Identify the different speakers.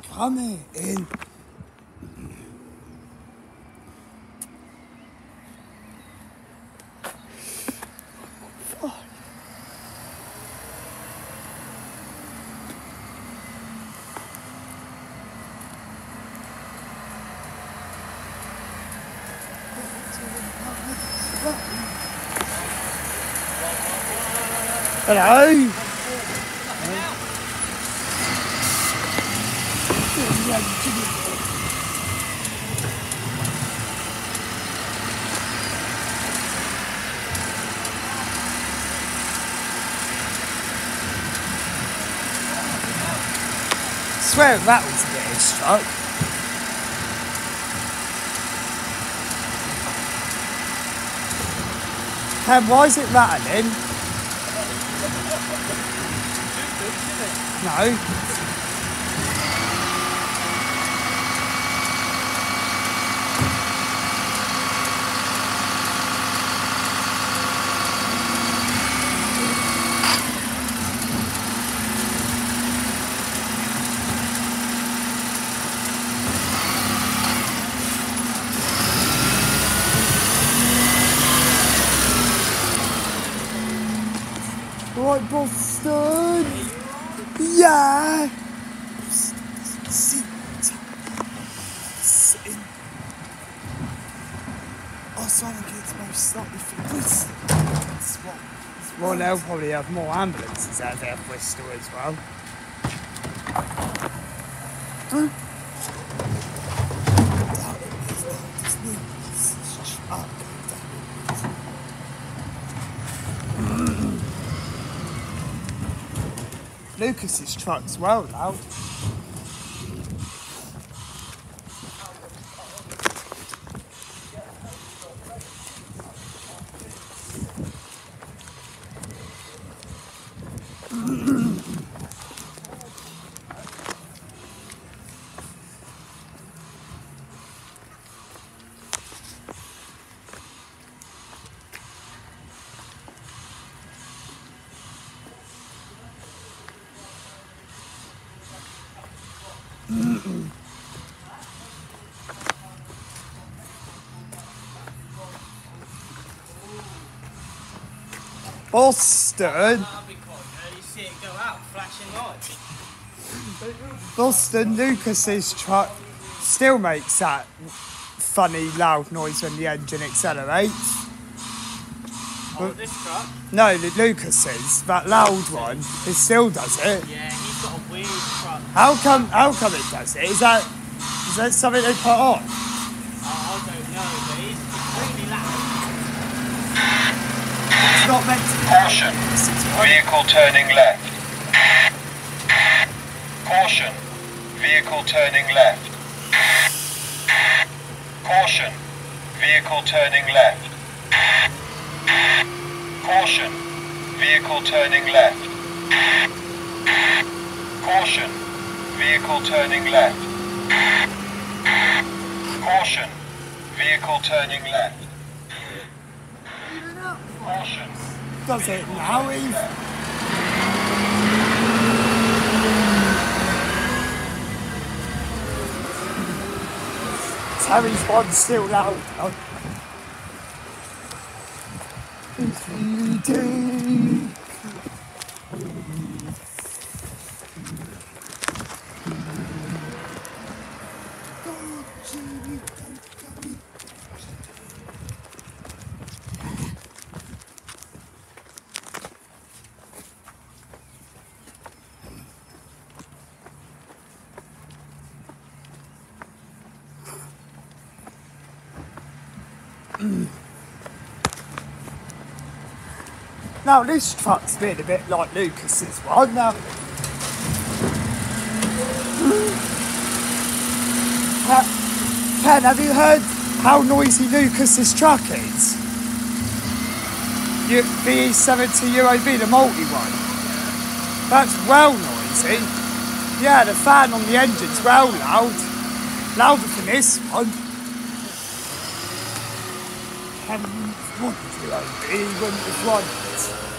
Speaker 1: funny in. Hello. I swear that was getting struck. Why is it rattling? No. Right, Boston. Yeah. Sit. Oh, someone gets most slightly from Bristol. Well, they'll probably have more ambulances out there for Bristol as well. Lucas's truck's well loud. Boston.
Speaker 2: You see it go out, flashing lights.
Speaker 1: Boston, Lucas's truck still makes that funny loud noise when the engine accelerates.
Speaker 2: Oh, this truck?
Speaker 1: No, Lucas's, that loud one, it still does it.
Speaker 2: Yeah, he's got a weird truck.
Speaker 1: How come it does it? Is that something they put on?
Speaker 2: I don't know, but he's really loud.
Speaker 1: It's not meant to be.
Speaker 3: Caution, vehicle turning left. Caution, vehicle turning left. Caution, vehicle turning left. Caution, vehicle turning left. Caution, vehicle turning left. Caution, vehicle turning left. Caution.
Speaker 1: Does it now, Eve? Harry's one's still loud. It's really deep. Now this truck's been a bit like Lucas's one. Now, Ken, have you heard how noisy Lucas's truck is? VE70 UOB, the multi one. That's well noisy. Yeah, the fan on the engine's well loud. Louder than this one. Ken, what UOB when it was one?